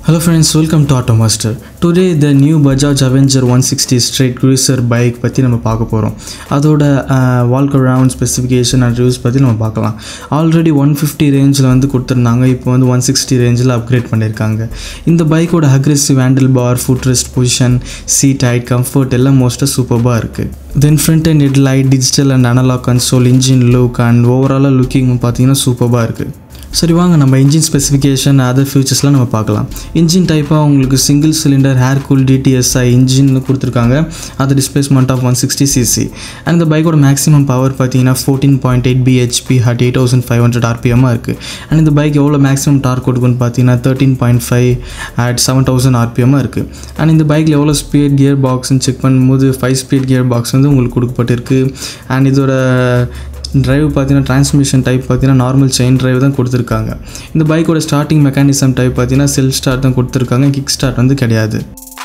Hello friends, welcome to Automaster. Today the new Bajaj Avenger 160 straight cruiser bike பத்தி நம்ம பார்க்க போறோம். அதோட walk around specification and reviews பத்தி நம்ம பார்க்கலாம். ஆல்ரெடி 150 ரேஞ்சில் வந்து கொடுத்திருந்தாங்க. இப்போ வந்து 160 ரேஞ்சில் அப்கிரேட் பண்ணிருக்காங்க. இந்த பைக்கோட aggressive handlebar, footrest position, seat height, comfort எல்லாம் மோஸ்டா சூப்பர்பா இருக்கு. Then front end headlight, digital and analog console, engine look and overall looking பார்த்தீங்கன்னா சூப்பர்பா இருக்கு. சரி வாங்க நம்ம இன்ஜின் ஸ்பெசிஃபிகேஷன் அதர் ஃபியூச்சர்ஸ்லாம் நம்ம பார்க்கலாம். இன்ஜின் டைப்பாக உங்களுக்கு single cylinder air cool DTSi engine கொடுத்துருக்காங்க. அது டிஸ்பிளேஸ்மெண்ட் ஆஃப் 160cc அண்ட் இந்த பைக்கோட மேக்ஸிமம் பவர் பார்த்தீங்கன்னா 14.8 bhp at 8500 rpm இருக்குது. அண்ட் இந்த பைக் எவ்வளோ மேக்ஸிமம் டார்க் கொடுக்குன்னு பார்த்தீங்கன்னா 13.5 at 7000 rpm இருக்குது. அண்ட் இந்த பைக்கில் எவ்வளோ ஸ்பீட் கியர் பாக்ஸ்ன்னு செக் பண்ணும்போது 5 ஸ்பீட் கியர் பாக்ஸ் வந்து உங்களுக்கு கொடுக்கப்பட்டிருக்கு. அண்ட் இதோட டிரைவ் பார்த்தீங்கன்னா டிரான்ஸ்மிஷன் டைப் பார்த்தீங்கன்னா நார்மல் செயின் டிரைவ் தான் கொடுத்துருக்காங்க. இந்த பைக்கோட ஸ்டார்டிங் மெக்கானிசம் டைப் பார்த்தீங்கன்னா செல்ஃப் ஸ்டார்ட் தான் கொடுத்துருக்காங்க, கிக் ஸ்டார்ட் வந்து கிடையாது.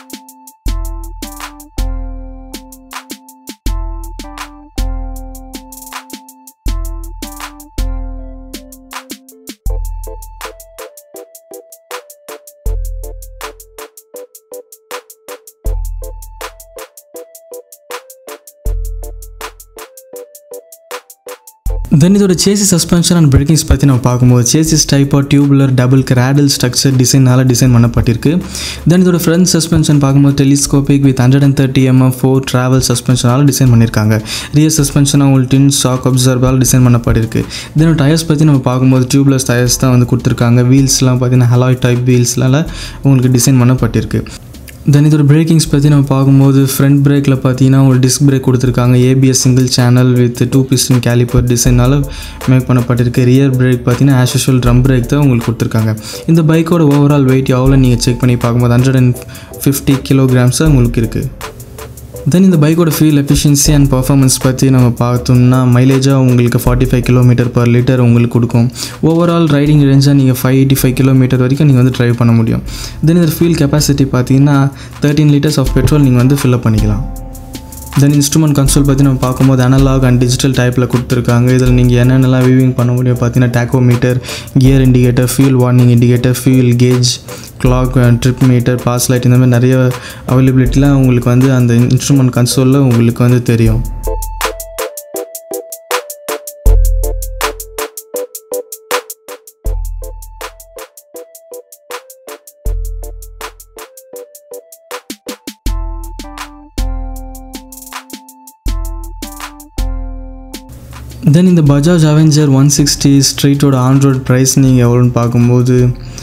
தென் இதோட சேசிஸ் சஸ்பென்ஷன் அண்ட் பிரேக்கிங்ஸ் பற்றி நம்ம பார்க்கும்போது சேசிஸ் டைப்பாக tubular double cradle structure design பண்ணப்பட்டிருக்கு. தென் இதோட ஃப்ரண்ட் சஸ்பென்ஷன் பார்க்கும்போது டெலிஸ்கோபிக் வித் 130 mm 4 ட்ராவல் சஸ்பென்ஷனால் டிசைன் பண்ணியிருக்காங்க. ரியர் சஸ்பென்ஷனாக உங்களுக்கு டின் ஷாக் அப்சர்வால் டிசைன் பண்ணப்பட்டிருக்கு. தென் டயர்ஸ் பற்றி நம்ம பார்க்கும்போது டியூப்லெஸ் டயர்ஸ் தான் வந்து கொடுத்துருக்காங்க. வீல்ஸ்லாம் பார்த்தீங்கன்னா அலாய் டைப் வீல்ஸ்னால உங்களுக்கு டிசைன் பண்ணப்பட்டிருக்கு. தென் இதோட பிரேக்கிங்ஸ் பற்றி நம்ம பார்க்கும்போது ஃப்ரண்ட் பிரேக்கில் பார்த்தீங்கன்னா ஒரு டிஸ்க் பிரேக் கொடுத்துருக்காங்க. ABS single channel with 2 piston caliper டிசைனால் மேக் பண்ணப்பட்டிருக்கு. ரியர் பிரேக் பார்த்தீங்கன்னா ஆஸ் யூஷுவல் ட்ரம் பிரேக் தான் உங்களுக்கு கொடுத்துருக்காங்க. இந்த பைக்கோட ஓவரால் வெயிட் எவ்வளோ நீங்கள் செக் பண்ணி பார்க்கும்போது 150 kilograms உங்களுக்கு இருக்குது. தென் இந்த பைக்கோட ஃபியூல் எஃபிஷியன்சி அண்ட் பர்ஃபார்மன்ஸ் பற்றி நம்ம பார்த்தோம்னா மைலேஜாக உங்களுக்கு 45 km/L உங்களுக்கு கொடுக்கும். ஓவரால் ரைடிங் ரேஞ்சாக நீங்கள் 585 km வரைக்கும் நீங்கள் வந்து ட்ரைவ் பண்ண முடியும். தென் இந்த ஃபியூல் கெப்பாசிட்டி பார்த்தீங்கன்னா 13 liters ஆஃப் பெட்ரோல் நீங்கள் வந்து ஃபில்அப் பண்ணிக்கலாம். தென் இன்ஸ்ட்ருமெண்ட் கன்சோல் பற்றி நம்ம பார்க்கும்போது அனலாக் அண்ட் டிஜிட்டல் டைப்பில் கொடுத்துருக்காங்க. இதில் நீங்கள் என்னென்னலாம் வியூவிங் பண்ண முடியும் பார்த்தீங்கன்னா tachometer, gear indicator, fuel warning indicator, fuel gauge, clock, trip meter, pass light, இந்த மாதிரி நிறைய அவைலபிலிட்டிலாம் உங்களுக்கு வந்து அந்த இன்ஸ்ட்ருமெண்ட் கன்சோலில் உங்களுக்கு வந்து தெரியும். தென் இந்த பஜாஜ் அவெஞ்சர் 160 ஸ்ட்ரீட்டோட ஆன்-ரோட் ப்ரைஸ் நீங்கள் எவ்வளோன்னு பார்க்கும்போது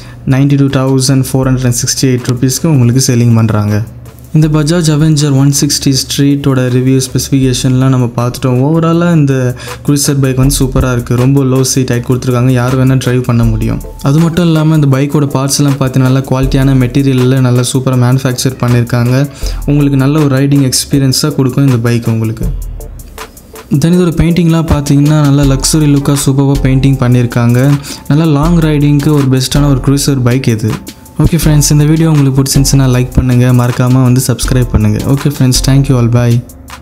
92,468 rupeesக்கு உங்களுக்கு செல்லிங் பண்ணுறாங்க. இந்த பஜாஜ் அவெஞ்சர் 160 ஸ்ட்ரீட்டோட ரிவ்யூ ஸ்பெசிஃபிகேஷன்லாம் நம்ம பார்த்துட்டோம். ஓவராலாக இந்த க்ரூசர் பைக் வந்து சூப்பராக இருக்குது. ரொம்ப லோ சீட் ஹைட் கொடுத்துருக்காங்க, யார் வேணால் ட்ரைவ் பண்ண முடியும். அது மட்டும் இல்லாமல் இந்த பைக்கோட பார்ட்ஸ்லாம் பார்த்தீங்கன்னா நல்லா குவாலிட்டியான மெட்டீரியலில் நல்லா சூப்பராக மேனுஃபேக்சர் பண்ணியிருக்காங்க. உங்களுக்கு நல்ல ஒரு ரைடிங் எக்ஸ்பீரியன்ஸாக கொடுக்கும் இந்த பைக் உங்களுக்கு. தென் இதோட பெயிண்டிங்லாம் பார்த்தீங்கன்னா நல்லா லக்ஸுரி லுக்காக சூப்பராக பெயிண்டிங் பண்ணியிருக்காங்க. நல்லா லாங் ரைடிங்க்கு ஒரு பெஸ்ட்டான ஒரு க்ரூசர் பைக் இது. ஓகே ஃப்ரெண்ட்ஸ், இந்த வீடியோ உங்களுக்கு பிடிச்சிருந்துச்சுன்னா லைக் பண்ணுங்கள், மறக்காமல் வந்து சப்ஸ்கிரைப் பண்ணுங்கள். ஓகே ஃப்ரெண்ட்ஸ், தேங்க்யூ ஆல், பாய்.